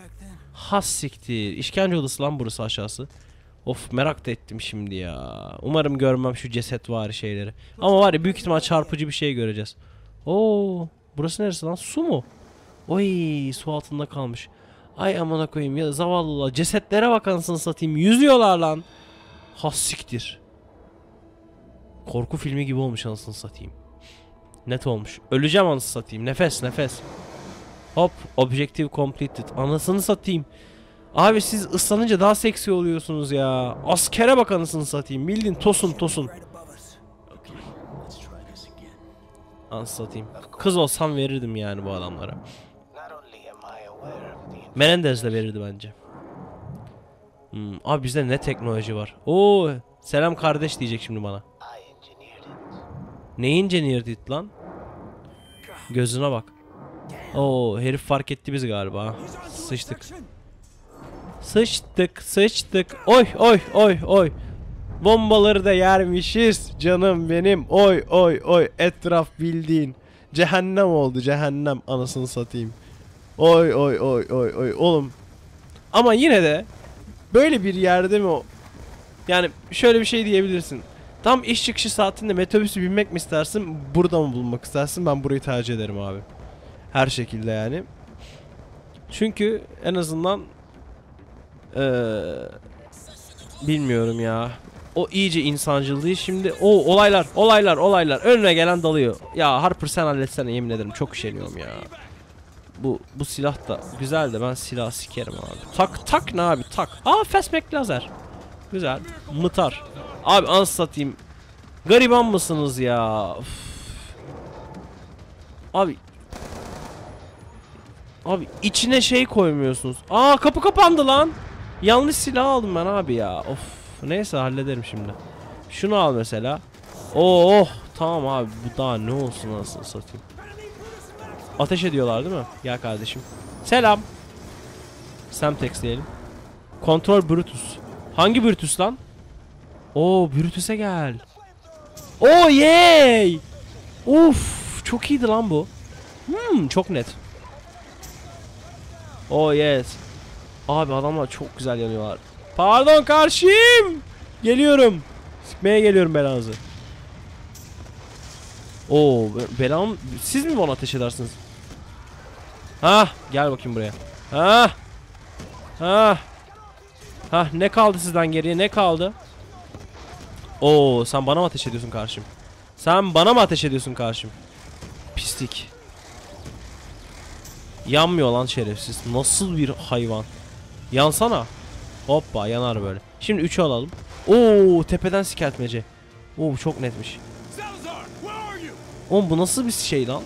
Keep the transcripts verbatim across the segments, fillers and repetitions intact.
Has siktir. İşkence odası lan burası aşağısı. Of, merak da ettim şimdi ya. Umarım görmem şu ceset var şeyleri. Ama var ya, büyük ihtimal çarpıcı bir şey göreceğiz. Oo, burası neresi lan? Su mu? Oy, su altında kalmış. Ay amına koyayım ya, zavallılar. Cesetlere bak anasını satayım. Yüzüyorlar lan. Has siktir. Korku filmi gibi olmuş anasını satayım. Net olmuş. Öleceğim anasını satayım. Nefes nefes. Hop, objective completed. Anasını satayım. Abi siz ıslanınca daha seksi oluyorsunuz ya. Askere bak anasını satayım. Bildin tosun tosun. Anasını satayım. Kız olsam verirdim yani bu adamlara. Menendez de verirdi bence. Hmm, abi bizde ne teknoloji var. Oo, selam kardeş diyecek şimdi bana. Ne engineered it lan? Gözüne bak. Oo, herif fark etti bizi galiba. Sıçtık. Sıçtık, sıçtık. Oy, oy, oy, oy. Bombaları da yermişiz. Canım benim. Oy, oy, oy. Etraf bildiğin cehennem oldu, cehennem anasını satayım. Oy, oy, oy, oy, oy. Oğlum. Ama yine de böyle bir yerde mi o? Yani şöyle bir şey diyebilirsin. Tam iş çıkışı saatinde metrobüsü binmek mi istersin? Burada mı bulunmak istersin? Ben burayı tercih ederim abi. Her şekilde yani. Çünkü en azından ee, bilmiyorum ya. O iyice insancıl değil. Şimdi o olaylar, olaylar, olaylar. Önüne gelen dalıyor. Ya Harper sen halletsene, yemin ederim çok üşeniyorum ya. Bu bu silah da güzel de ben silah sikerim abi. Tak tak ne abi tak. Aa, fastback lazer. Güzel. Mıtar. Abi ans satayım. Gariban mısınız ya? Üf. Abi. Abi içine şey koymuyorsunuz. Aa, kapı kapandı lan. Yanlış silah aldım ben abi ya. Of. Neyse hallederim şimdi. Şunu al mesela. Oo, oh tamam abi, bu daha ne olsun nasıl satayım. Ateş ediyorlar değil mi? Gel kardeşim. Selam. Semtex diyelim. Kontrol Brutus. Hangi Brutus lan? Oo, Brutus'e gel. Oo yey. Uf, çok iyiydi lan bu. Hmm, çok net. Oh yes. Abi adamlar çok güzel yanıyorlar. Pardon karşıyım. Geliyorum. Sıkmaya geliyorum belanızı. Oo, belam. Siz mi bana ateş edersiniz? Ha, gel bakayım buraya. Ha. Ha. Ha, ne kaldı sizden geriye? Ne kaldı? Oo, sen bana mı ateş ediyorsun karşım? Sen bana mı ateş ediyorsun karşım? Pislik. Yanmıyor lan şerefsiz. Nasıl bir hayvan? Yansana. Hoppa, yanar böyle. Şimdi üçü alalım. Oo, tepeden sikertmece. Oo, çok netmiş. Oğlum bu nasıl bir şey lan?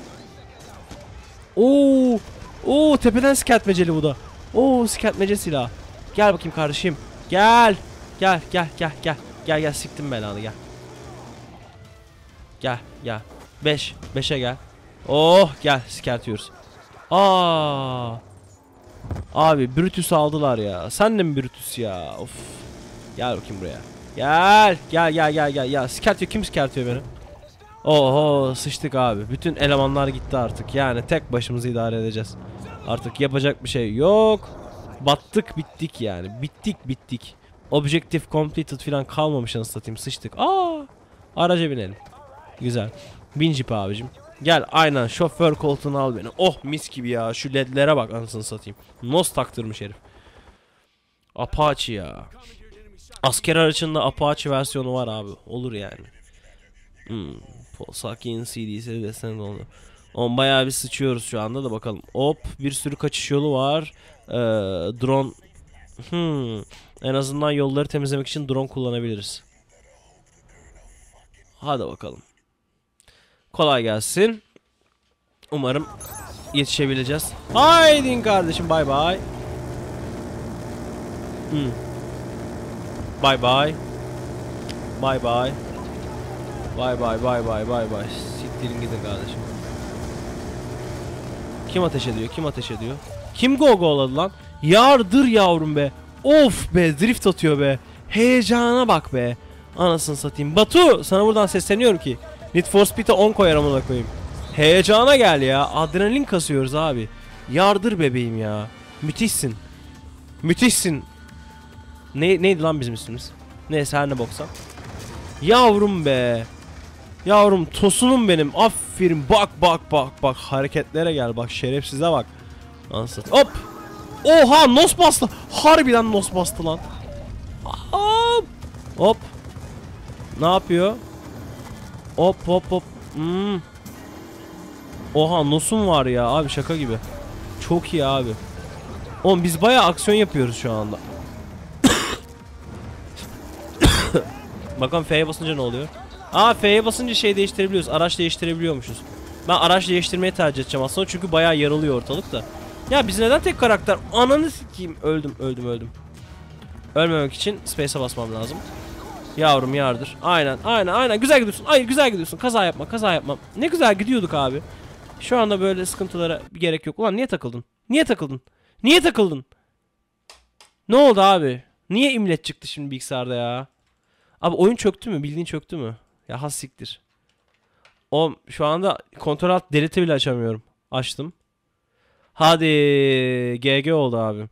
Oo, oo, tepeden sikertmeceli bu da. Oo, sikertmece silah. Gel bakayım kardeşim. Gel. Gel, gel, gel, gel. Gel, gel, siktim belanı, gel. Gel, gel. beş, beşe gel. Oh, gel, sikertiyoruz. Aa. Abi Brutus aldılar ya. Sen de mi Brutus ya? Of. Gel bakayım buraya. Gel, gel, gel, gel, gel. Ya sikertiyor, kim sikertiyor beni? Oho, sıçtık abi. Bütün elemanlar gitti artık. Yani tek başımızı idare edeceğiz. Artık yapacak bir şey yok. Battık, bittik yani. Bittik, bittik. Objective completed falan kalmamış anasını satayım. Sıçtık. Aa! Araca binelim. Güzel. Bin jip abicim. Gel, aynen şoför koltuğunu al beni. Oh, mis gibi ya. Şu ledlere bak anasını satayım. Nos taktırmış herif. Apache ya. Asker aracında Apache versiyonu var abi. Olur yani. Hmm. Sakin C D'si desen oldu. On bayağı bir sıçıyoruz şu anda da bakalım. Hop, bir sürü kaçış yolu var. Ee, drone. Hmm. En azından yolları temizlemek için drone kullanabiliriz. Hadi bakalım. Kolay gelsin. Umarım yetişebileceğiz. Haydi kardeşim, bay bay. Hmm. Bay bay. Bay bay. Bay bay bay bay bay bay. Siktirin gidin kardeşim. Kim ateş ediyor? Kim ateş ediyor? Kim go go'ladı lan? Yardır yavrum be. Of be, drift atıyor be. Heyecana bak be. Anasını satayım. Batu, sana buradan sesleniyorum ki Need for Speed'e on koyar amına koyayım. Heyecana gel ya. Adrenalin kasıyoruz abi. Yardır bebeğim ya. Müthişsin. Müthişsin. Ne, neydi lan bizim ismimiz? Neyse her ne boksa. Yavrum be. Yavrum tosunum benim. Aferin. Bak bak bak bak. Hareketlere gel. Bak şerefsize bak. Ansat. Hop. Oha nos bastı. Harbiden nos bastı lan. Hop. Hop. Ne yapıyor? Hop hop hop. Hmm. Oha nosum var ya abi, şaka gibi. Çok iyi abi. Oğlum biz bayağı aksiyon yapıyoruz şu anda. Bakalım F'ye basınca ne oluyor? Aa, F'ye basınca şey değiştirebiliyoruz. Araç değiştirebiliyormuşuz. Ben araç değiştirmeyi tercih edeceğim aslında çünkü bayağı yarılıyor ortalık da. Ya biz neden tek karakter? Ananı sikeyim. Öldüm öldüm öldüm. Ölmemek için space'e basmam lazım. Yavrum yardır. Aynen aynen aynen. Güzel gidiyorsun. Ay güzel gidiyorsun. Kaza yapma kaza yapma. Ne güzel gidiyorduk abi. Şu anda böyle sıkıntılara bir gerek yok. Ulan niye takıldın? Niye takıldın? Niye takıldın? Ne oldu abi? Niye imlet çıktı şimdi bilgisayarda ya? Abi oyun çöktü mü? Bildiğin çöktü mü? Ya has siktir. O şu anda kontrol alt delete'i bile açamıyorum. Açtım. Hadi G G oldu abi.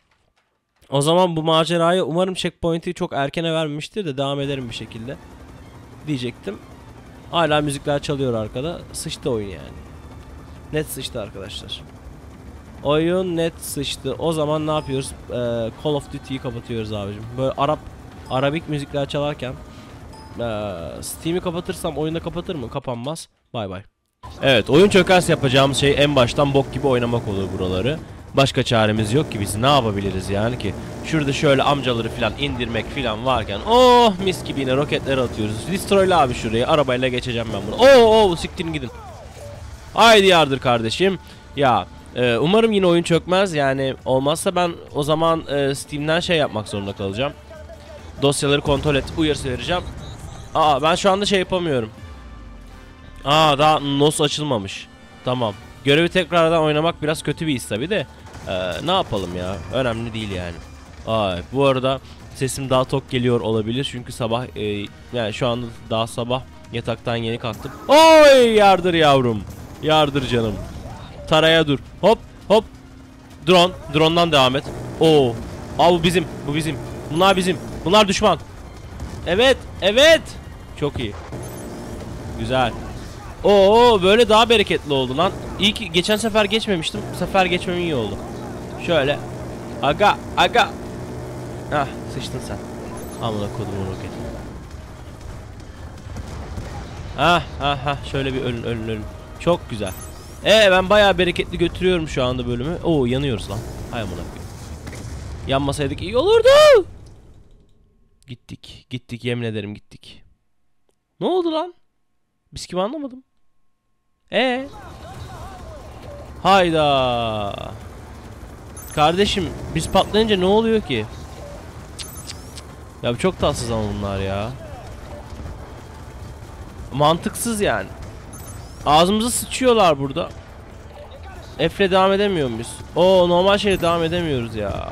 O zaman bu macerayı umarım checkpoint'i çok erkene vermemiştir de devam ederim bir şekilde. Diyecektim. Hala müzikler çalıyor arkada. Sıçtı oyun yani. Net sıçtı arkadaşlar. Oyun net sıçtı. O zaman ne yapıyoruz? Ee, Call of Duty'yi kapatıyoruz abicim. Böyle Arap Arabik müzikler çalarken ee, Steam'i kapatırsam oyunda kapatır mı? Kapanmaz. Bay bay. Evet, oyun çökerse yapacağımız şey en baştan bok gibi oynamak olur buraları. Başka çaremiz yok ki, biz ne yapabiliriz yani ki? Şurada şöyle amcaları filan indirmek filan varken oh mis gibi yine roketleri atıyoruz. Destroy'la abi şurayı, arabayla geçeceğim ben bunu. Oo oh, siktirin gidin. Haydi yardır kardeşim. Ya e, umarım yine oyun çökmez yani, olmazsa ben o zaman e, Steam'den şey yapmak zorunda kalacağım. Dosyaları kontrol et uyarısı vereceğim. Aa ben şu anda şey yapamıyorum. Aa daha N O S açılmamış. Tamam. Görevi tekrardan oynamak biraz kötü bir his tabi de. Ee, ne yapalım ya? Önemli değil yani. Ay, bu arada sesim daha tok geliyor olabilir çünkü sabah e, yani şu anda daha sabah yataktan yeni kalktım. Oy yardır yavrum. Yardır canım. Taraya dur. Hop hop. Drone. Drone'dan devam et. Oo. Aa bu bizim. Bu bizim. Bunlar bizim. Bunlar düşman. Evet. Evet. Çok iyi. Güzel. Oo böyle daha bereketli oldu lan. İyi ki geçen sefer geçmemiştim. Bu sefer geçmem iyi oldu. Şöyle. Aga aga. Hah sıçtın sen. Amına kodumun roketi. Hah hah hah şöyle bir ölün ölün ölün. Çok güzel. Ee ben bayağı bereketli götürüyorum şu anda bölümü. Oo yanıyoruz lan. Hay amına koyayım. Yanmasaydık iyi olurdu. Gittik. Gittik yemin ederim gittik. Ne oldu lan? Biz kim anlamadım. Ee? Hayda. Kardeşim biz patlayınca ne oluyor ki? Cık cık cık. Ya bu çok tatsız ama bunlar ya. Mantıksız yani. Ağzımıza sıçıyorlar burada. F'le devam edemiyor muyuz? Oo normal şeyle devam edemiyoruz ya.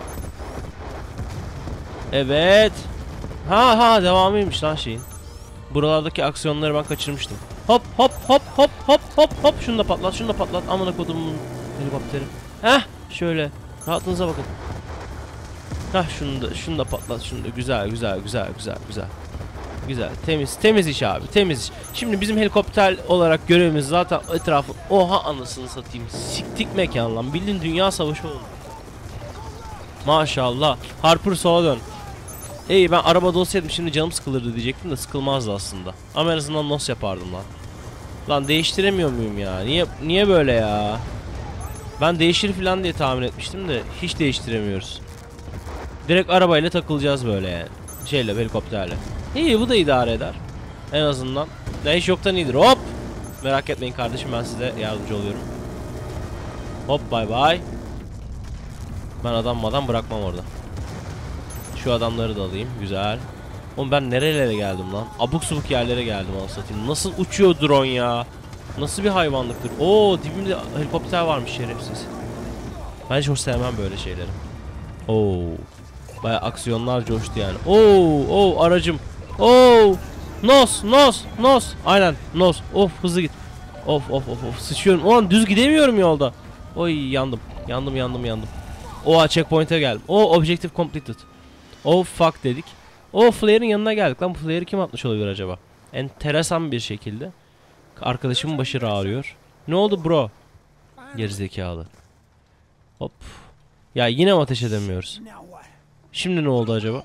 Evet. Ha ha devamıymış lan şeyin. Buralardaki aksiyonları ben kaçırmıştım. Hop hop hop hop hop hop hop. Şunu da patlat, şunu da patlat. Amına kodumun helikopteri. Heh şöyle. Rahatınıza bakın. Heh şunu da, şunu da patlat. Şunu da güzel güzel güzel güzel güzel. Güzel. Temiz temiz iş abi. Temiz iş. Şimdi bizim helikopter olarak görevimiz zaten etrafı. Oha anasını satayım. Siktik mekan lan. Bildiğin dünya savaşı oldu. Maşallah. Harper sola dön. İyi ben arabada olsaydım şimdi canım sıkılırdı diyecektim de sıkılmazdı aslında. Ama en azından N O S yapardım lan. Lan değiştiremiyor muyum ya? Niye niye böyle ya? Ben değişir falan diye tahmin etmiştim de hiç değiştiremiyoruz. Direkt arabayla takılacağız böyle yani. Şeyle, helikopterle. İyi bu da idare eder. En azından. Ne iş yoktan iyidir. Hop! Merak etmeyin kardeşim ben size yardımcı oluyorum. Hop bay bay. Ben adam madan bırakmam orada. Şu adamları da alayım. Güzel. Oğlum ben nerelere geldim lan? Abuk subuk yerlere geldim anasını. Nasıl uçuyor drone ya? Nasıl bir hayvanlıktır? Oo dibimde helikopter varmış şerefsiz. Ben hiç hoş sevmem böyle şeyleri. Oo. Baya aksiyonlar coştu yani. Oo, oo aracım. Oo. Nos, nos, nos. Aynen, nos. Of hızlı git. Of of of of sıçıyorum. Ulan düz gidemiyorum yolda. Oy yandım. Yandım yandım yandım. Oha checkpoint'e geldim. O objective completed. Oh fuck dedik. O Flare'in yanına geldik lan. Bu Flare'i kim atmış olabilir acaba? Enteresan bir şekilde. Arkadaşımın başı ağrıyor. Ne oldu bro? Gerizekalı. Hop. Ya yine mi ateş edemiyoruz? Şimdi ne oldu acaba?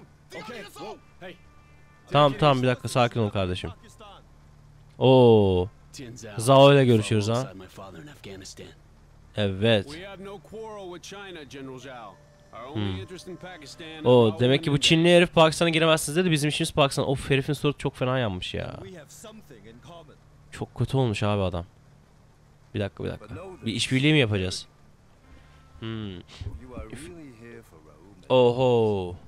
Tamam tamam bir dakika sakin ol kardeşim. Oo. Zhao ile görüşüyoruz ha. Evet. Hmm. O demek ki bu Çinli herif Pakistan'a giremezsiniz dedi. Bizim işimiz Pakistan. Of herifin suratı çok fena yanmış ya. Çok kötü olmuş abi adam. Bir dakika bir dakika. Bir işbirliği mi yapacağız? Hmm. Oho.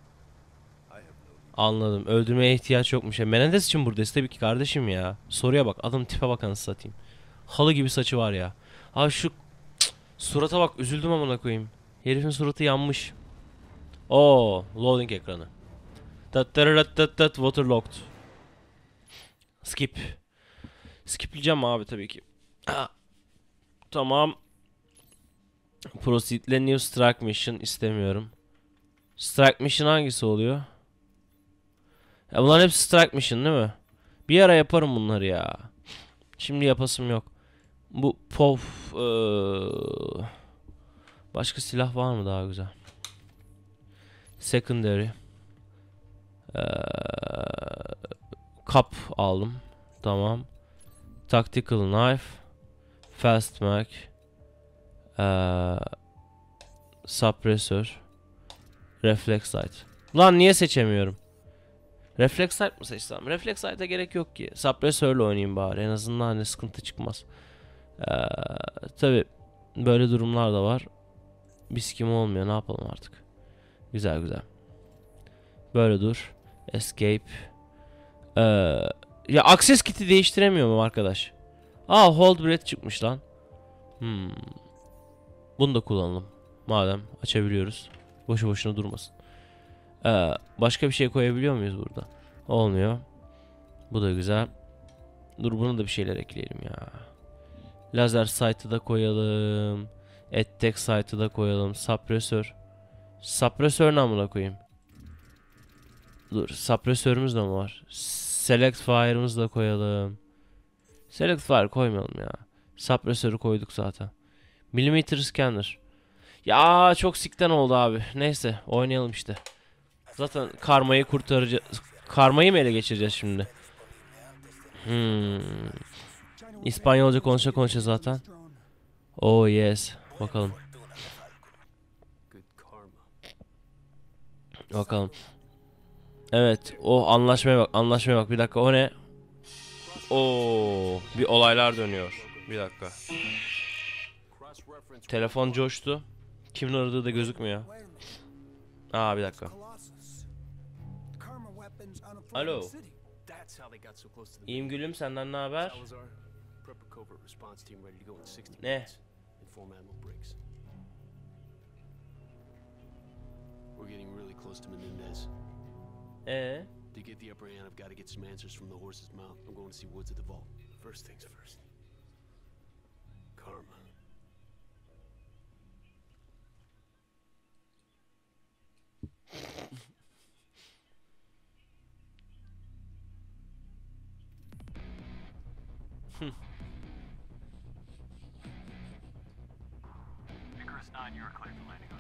Anladım. Öldürmeye ihtiyaç yokmuş. Ya Menendez için buradayız tabii ki kardeşim ya. Soruya bak. Adam tipe bak anasını satayım. Halı gibi saçı var ya. Abi şu cık, surata bak. Üzüldüm amına koyayım. Herifin suratı yanmış. Oo, loading ekranı. Tat tat tat tat waterlocked. Skip. Skipleyeceğim abi tabii ki. Ah. Tamam. Proceed ile new strike mission istemiyorum. Strike mission hangisi oluyor? Ya bunlar hep strike mission değil mi? Bir ara yaparım bunları ya. Şimdi yapasım yok. Bu pof ee... başka silah var mı daha güzel? Secondary. Ee... Cup aldım. Tamam. Tactical knife. Fast mag. Ee... Suppressor. Reflex sight. Lan niye seçemiyorum? Reflex sight mı seçsem? Reflex sight'a gerek yok ki. Suppressörle oynayayım bari. En azından hani sıkıntı çıkmaz. Ee, Tabi böyle durumlar da var. Bir sikim olmuyor. Ne yapalım artık? Güzel güzel. Böyle dur. Escape. Ee, Ya access kit'i değiştiremiyorum arkadaş. Aa hold breath çıkmış lan. Hmm. Bunu da kullanalım. Madem açabiliyoruz. Boşu boşuna durmasın. Ee, başka bir şey koyabiliyor muyuz burada? Olmuyor. Bu da güzel. Dur bunu da bir şeyler ekleyelim ya. Lazer sight'ı da koyalım. Attack sight'ı da koyalım. Suppressor. Suppressor namına koyayım. Dur suppressörümüz de mi var? Select fire'ımızı da koyalım. Select fire koymayalım ya. Suppressör'ü koyduk zaten. Millimeter scanner. Ya çok sikten oldu abi. Neyse oynayalım işte. Zaten karmayı kurtaracağız. Karmayı mı ele geçireceğiz şimdi? Hmm. İspanyolca konuşa konuşa zaten. Oh yes. Bakalım. Bakalım. Evet. O anlaşmaya bak. Anlaşmaya bak. Bir dakika. O ne? Oo, bir olaylar dönüyor. Bir dakika. Telefon coştu. Kimin aradığı da gözükmüyor. Aa bir dakika. Alo. İyiyim gülüm, senden ne haber? Ne? Ee? To get the upper hand, I've got to get some answers from the horse's mouth. I'm going to see Woods at the vault. First things first. Karma. Icarus nine, you are cleared to landing